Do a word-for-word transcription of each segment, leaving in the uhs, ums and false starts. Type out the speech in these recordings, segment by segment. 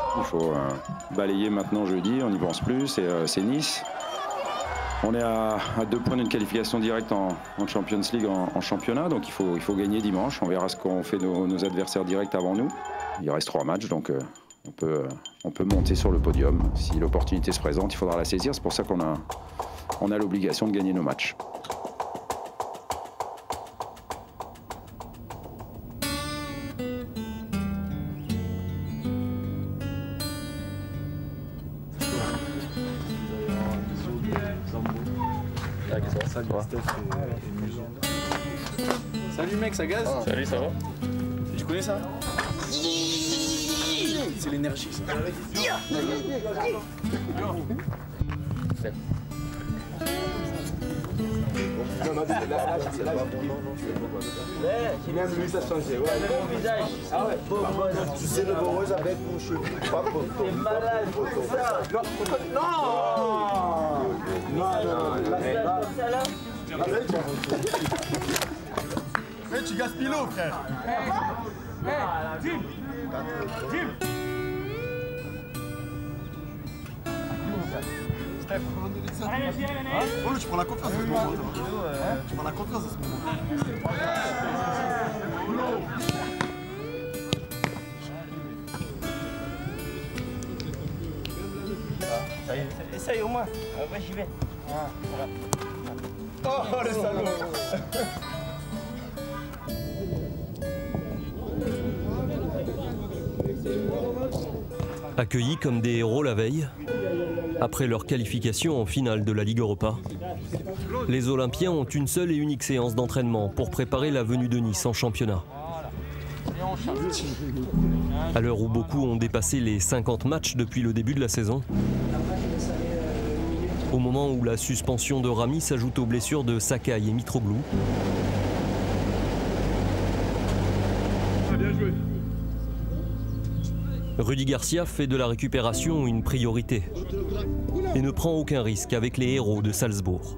Il faut euh, balayer maintenant jeudi, on n'y pense plus, c'est euh, Nice. On est à, à deux points d'une qualification directe en, en Champions League en, en championnat, donc il faut, il faut gagner dimanche. On verra ce qu'ont fait nos, nos adversaires directs avant nous. Il reste trois matchs, donc euh, on, peut, on peut monter sur le podium. Si l'opportunité se présente, il faudra la saisir. C'est pour ça qu'on a, on a l'obligation de gagner nos matchs. Salut Steph et, et Muson. Salut mec, ça gaze? Ah. Salut, ça va? Tu connais ça? C'est l'énergie ça. Même lui, ça changeait. Ouais. Mon visage. Ah ouais. Tu sais le bourreuse avec mon cheveu. Pas pour toi. T'es malade, c'est ça. Non. Non. Non. Comme ça là. Mais tu gaspilles l'eau, frère. Jim. Jim. Steph. Oh, tu prends la confiance à ce moment. Tu prends la confiance à ce moment. Essaye au moins. Après j'y vais. Oh, le salaud. Accueillis comme des héros la veille, après leur qualification en finale de la Ligue Europa, les Olympiens ont une seule et unique séance d'entraînement pour préparer la venue de Nice en championnat. À l'heure où beaucoup ont dépassé les cinquante matchs depuis le début de la saison, au moment où la suspension de Rami s'ajoute aux blessures de Sakai et Mitroglou, Bien joué. Rudy Garcia fait de la récupération une priorité et ne prend aucun risque avec les héros de Salzbourg.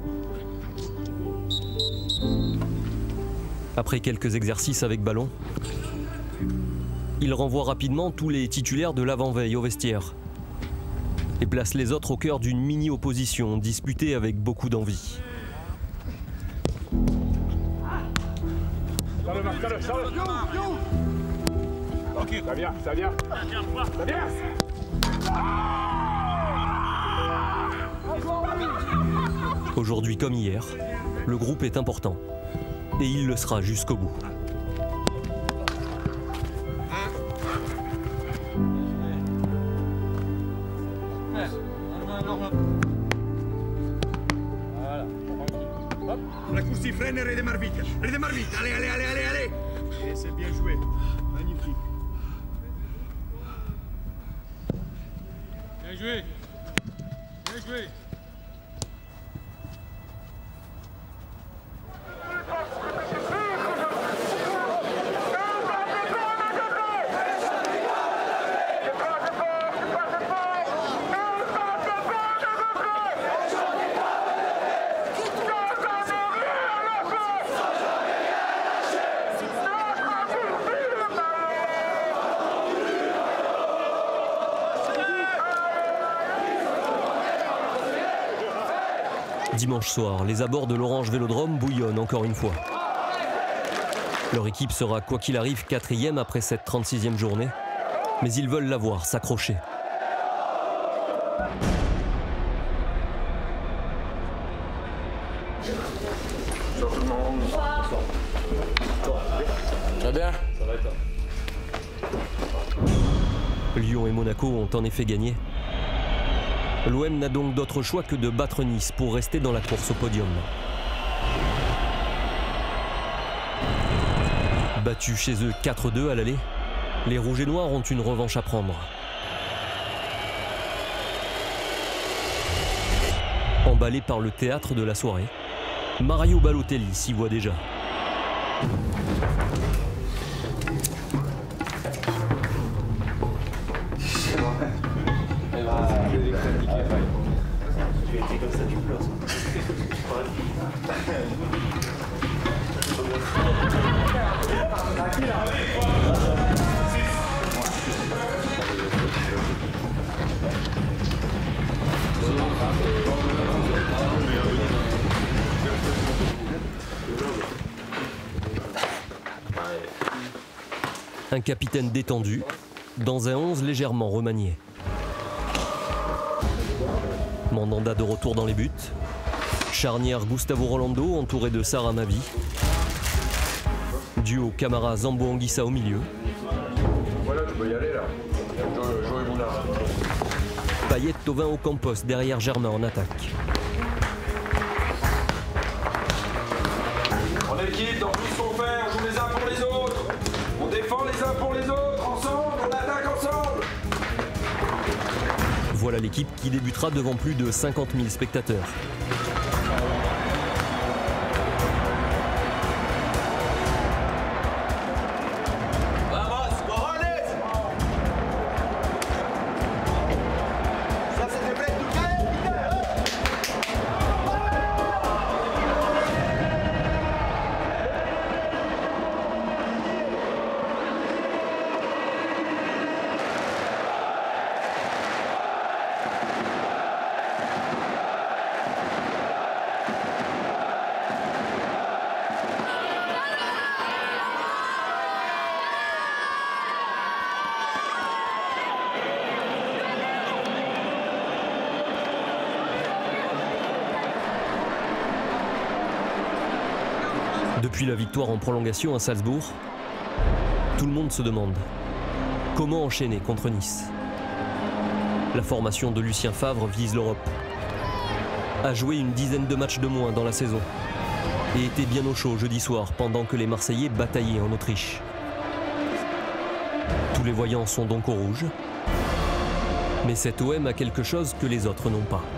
Après quelques exercices avec ballon, il renvoie rapidement tous les titulaires de l'avant-veille au vestiaire et place les autres au cœur d'une mini-opposition disputée avec beaucoup d'envie. Ok, ça vient, ça vient. Ça vient. Aujourd'hui comme hier, le groupe est important et il le sera jusqu'au bout. Raccourci, freine, redémarre vite. Redémarre vite. Allez, allez, allez, allez, allez. Et c'est bien joué. Magnifique. Bien joué. Bien joué. Dimanche soir, les abords de l'Orange Vélodrome bouillonnent encore une fois. Leur équipe sera quoi qu'il arrive quatrième après cette trente-sixième journée, mais ils veulent la voir s'accrocher. Bonjour tout le monde. Ça va bien? Ça va et toi? Lyon et Monaco ont en effet gagné. L'O M n'a donc d'autre choix que de battre Nice pour rester dans la course au podium. Battus chez eux quatre deux à l'aller, les Rouges et Noirs ont une revanche à prendre. Emballé par le théâtre de la soirée, Mario Balotelli s'y voit déjà. Un capitaine détendu, dans un onze légèrement remanié. Mandanda de retour dans les buts. Charnière Gustavo Rolando entouré de Sarah Mavi. Duo Camara Zambo Anguissa au milieu. Voilà, tu peux y aller là. Joël Moulard. Payet Thauvin au Campos derrière Germain en attaque. En équipe, dans tout ce qu'on fait, on joue les uns pour les autres. On défend les uns pour les autres, ensemble, on attaque ensemble. Voilà l'équipe qui débutera devant plus de cinquante mille spectateurs. Depuis la victoire en prolongation à Salzbourg, tout le monde se demande comment enchaîner contre Nice. La formation de Lucien Favre vise l'Europe, a joué une dizaine de matchs de moins dans la saison et était bien au chaud jeudi soir pendant que les Marseillais bataillaient en Autriche. Tous les voyants sont donc au rouge, mais cet O M a quelque chose que les autres n'ont pas.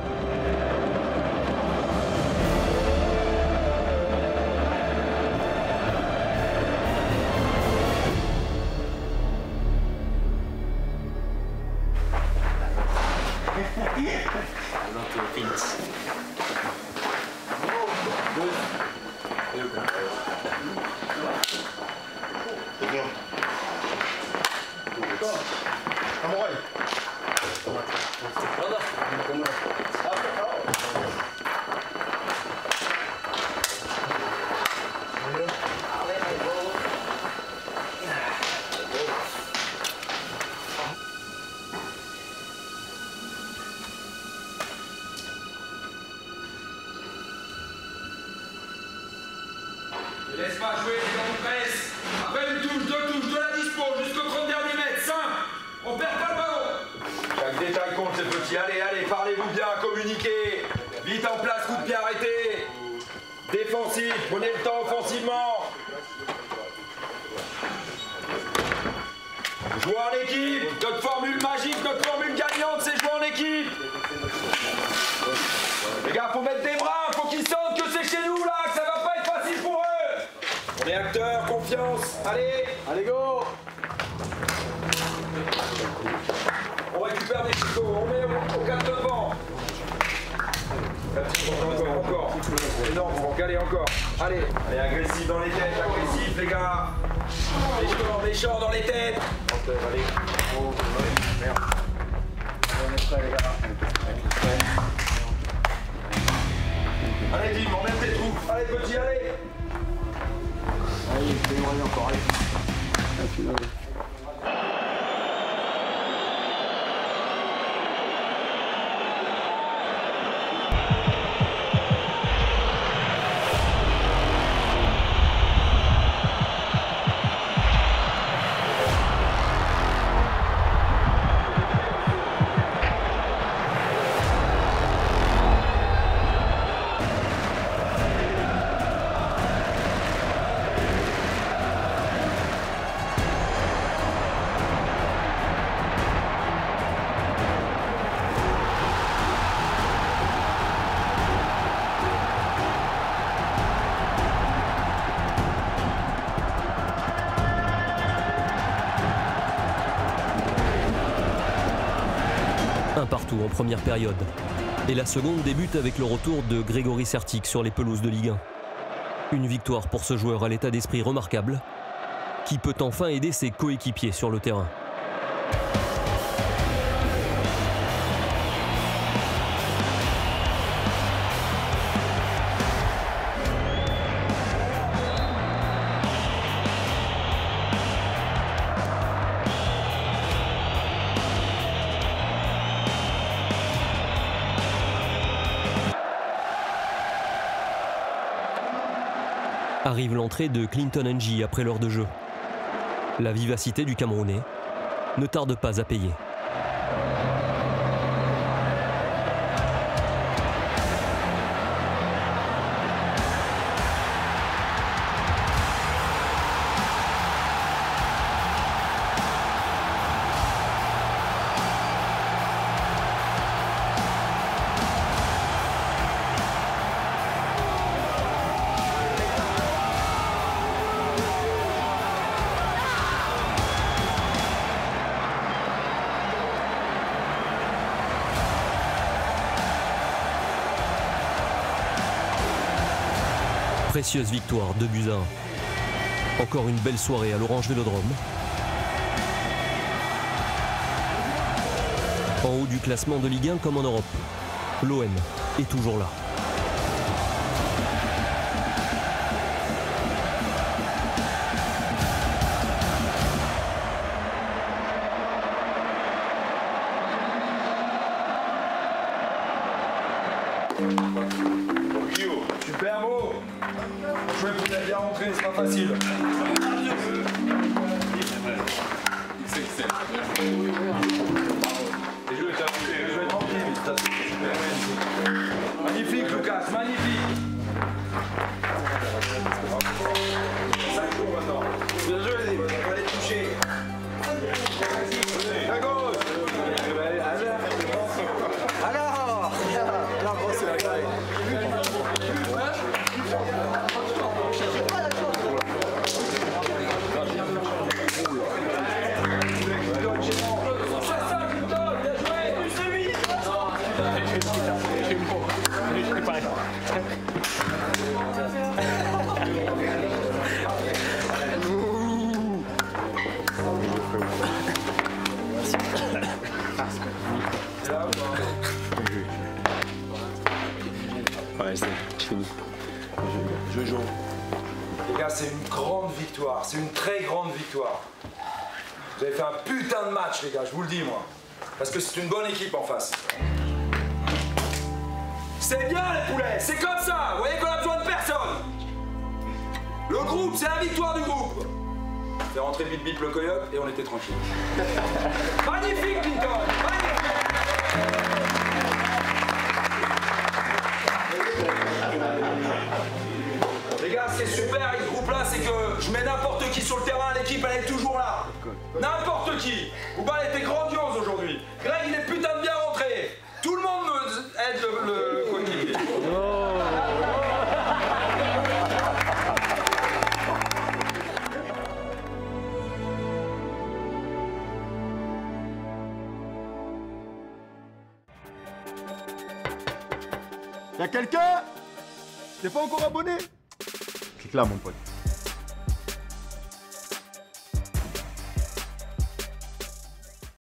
Laisse pas jouer, c'est quand on presse. Après une touche, deux touches, de la dispo, jusqu'au trente derniers mètres, simple. On perd pas le ballon. Chaque détail compte, ces petits. Allez, allez, parlez-vous bien, communiquez. Vite en place, coup de pied arrêté. Défensif, prenez le temps offensivement. Jouer en équipe. Notre formule magique, notre formule gagnante, c'est jouer en équipe. Les gars, faut mettre des bras, faut qu'ils sentent que c'est chez nous là, que ça va pas être facile pour eux. On est acteurs, confiance. Allez, allez go. On récupère des chicots, on met au, au quatre devant. Encore, encore. Énorme, Franck, allez encore. Allez, allez, agressif dans les têtes, agressif les gars. Méchant, méchant dans les têtes. Allez, oh, merde. On est prêts les gars. Allez, Dim, on met tes troupes. Allez, petit, allez. Allez, allez, encore, allez. Allez. Un partout en première période. Et la seconde débute avec le retour de Grégory Sertic sur les pelouses de Ligue un. Une victoire pour ce joueur à l'état d'esprit remarquable, qui peut enfin aider ses coéquipiers sur le terrain. Arrive l'entrée de Clinton N'Jie après l'heure de jeu. La vivacité du Camerounais ne tarde pas à payer. Précieuse victoire, deux buts à un. Encore une belle soirée à l'Orange Vélodrome. En haut du classement de Ligue un comme en Europe, l'O M est toujours là. Super beau. Je vais vous bien rentrer, c'est pas facile. Magnifique Lucas, magnifique. Bien joué, on va aller toucher. À gauche. Alors, alors, c'est la grille. Ouais, c'est fini. Je joue. Les gars, c'est une grande victoire. C'est une très grande victoire. Vous avez fait un putain de match, les gars, je vous le dis, moi. Parce que c'est une bonne équipe en face. C'est bien, les poulets, c'est comme ça. Vous voyez qu'on a besoin de personne. Le groupe, c'est la victoire du groupe. Fait rentrer Bip Bip le coyote et on était tranquille. Magnifique, Clinton. Magnifique. Les gars, c'est super avec ce groupe-là, c'est que je mets n'importe qui sur le terrain, l'équipe elle est toujours là. N'importe qui. Vous parlez, était grandiose aujourd'hui. Greg, il est putain de bien rentré. Tout le monde me aide le, le coéquipier. Y'a quelqu'un? T'es pas encore abonné? Clique là, mon pote.